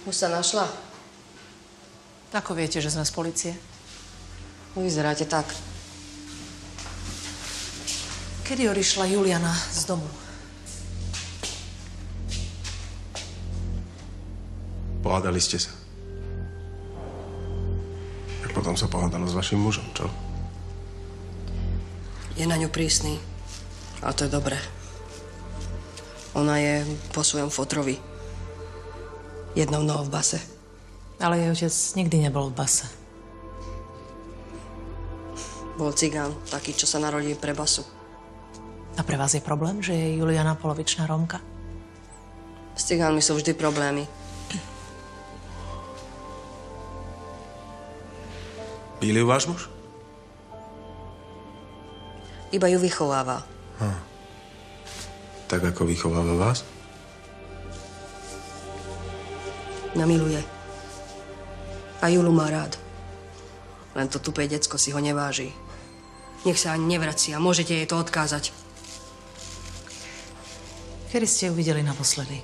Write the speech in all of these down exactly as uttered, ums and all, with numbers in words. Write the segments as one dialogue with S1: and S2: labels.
S1: Už sa našla?
S2: Ako viete, že sme z polície?
S1: Vyzeráte tak.
S2: Kedy odišla Juliana z domu?
S3: Pohádali ste sa. A potom sa pohádala s vašim mužom, čo?
S1: Je na ňu prísny. A to je dobré. Ona je po svojom fotrovi. Jednou nohou v base.
S2: Ale jej otec nikdy nebol v base.
S1: Bol cigán, taký, čo sa narodí pre basu.
S2: A pre vás je problém, že je Juliana polovičná Rómka?
S1: S cigánmi sú vždy problémy.
S3: Píli ju váš muž?
S1: Iba ju vychováva.
S3: Hm. Tak ako vychováva vás?
S1: Namiluje. A Julu má rád. Len to tupé decko si ho neváži. Nech sa ani nevracia. Môžete jej to odkázať.
S2: Kedy ste ju videli naposledy?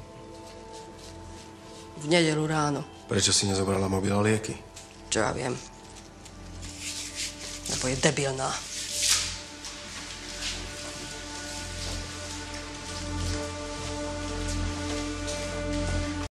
S1: V nedeľu ráno.
S3: Prečo si nezobrala mobil a lieky?
S1: Čo ja viem. Lebo je debilná.